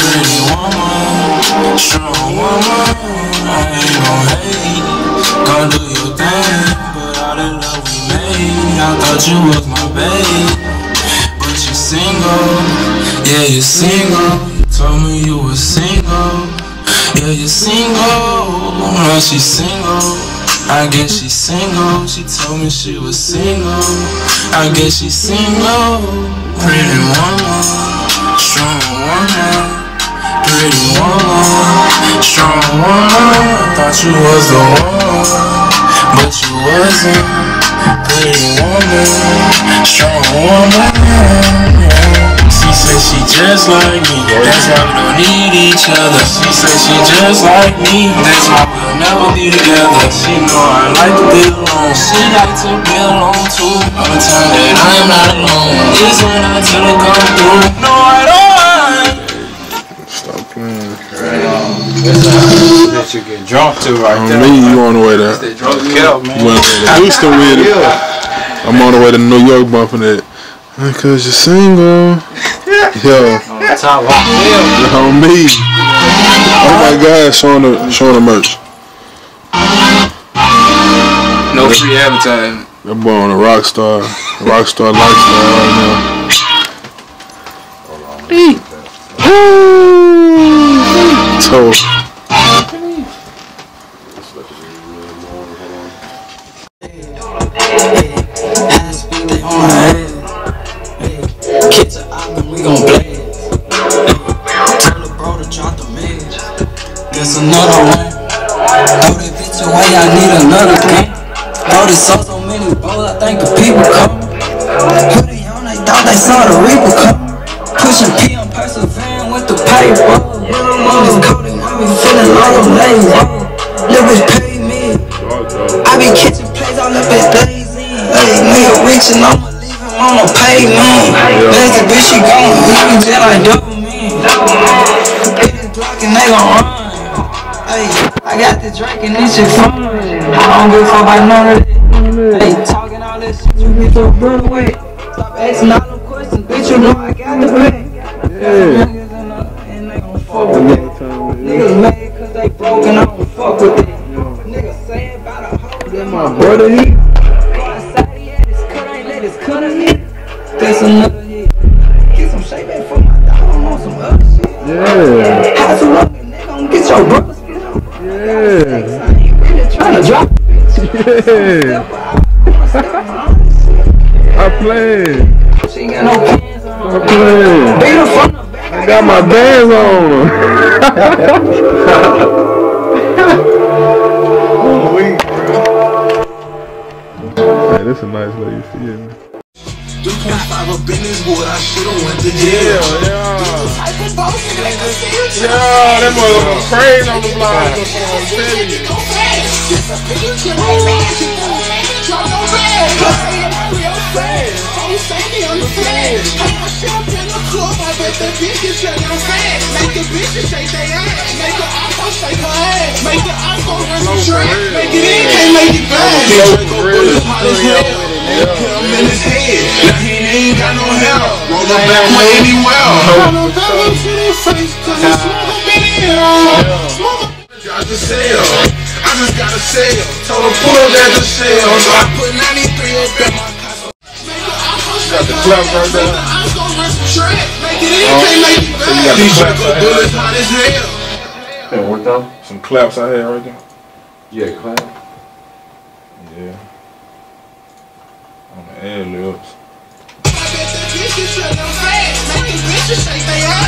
Pretty woman, strong woman, I ain't gon' hate. Gon' do your thing, but all that love we made. I thought you was my babe, but you single. Yeah, you single. You told me you were single. Yeah, you single. Now she single. I guess she's single. She told me she was single. I guess she's single. Pretty woman, strong woman. Pretty woman, strong woman. Thought you was the one, but you wasn't. Pretty woman, strong woman. She said she just like me, that's why we don't need each other. She said she just like me, that's why we'll never be together. She know I like to be alone, she like to be alone too. All the time that I am not alone is when I tell her come through. No, I don't mind. Stop playing. That you get drunk to right there. You on the way there. You went to Houston with it. I'm on the way to New York bumping it. Because you're single. Yo. On the top of the hill. On me. Oh my God, showing the merch. No free advertising. That boy on a rockstar lifestyle right now. So. Kids are out and we gon' blaze. Tell the bro to drop the mage. There's another one. Throw that bitch away, I need another gun. Throw this so many balls, I think the people come. Hoodie on, they thought they saw the reaper come. Pushing P, I'm persevering with the paper. On this coding, I be feeling all them lazy. Little bitch pay me. I be catching plays all up at Daisy. Hey, nigga rich and I'ma leave him on the pavement. Lazy bitch, she gon' leave me just like dopamine. Hit this block and they gon' run. Hey, I got the drink and this shit fun. I don't give a fuck about none of that. Hey, talking all this shit, you get your brother with. Stop asking all them questions, bitch, you know I got the pay. Niggas and they gon' fuck with it. Niggas mad cause they broke and I don't fuck with it. Niggas say about a hoe, that my brother he. Go outside, yeah, this cut ain't let this cut in it. That's another hit. Get some shape back for my dog, I'm on some other shit. Yeah. How's you looking, nigga, gon' get your brother spit on. Yeah. I ain't really tryna drop it, bitch. Yeah. I played. She ain't got no pants on. I played. Beat her from the back. I got my bands on. Hey, this a nice lady, you feel me? 3.5 up in this wood, I should've went to jail. Yeah, that motherfucker crazy on the block. I'm telling you. In his head, now he ain't got no hair. Roll up back with any well. I just got a sale. Told her pull up at the shell. So I put 93 up in my car. Got the clap right there. That worked out? Some claps I had right there. Yeah, clap. Yeah. On the ad libs.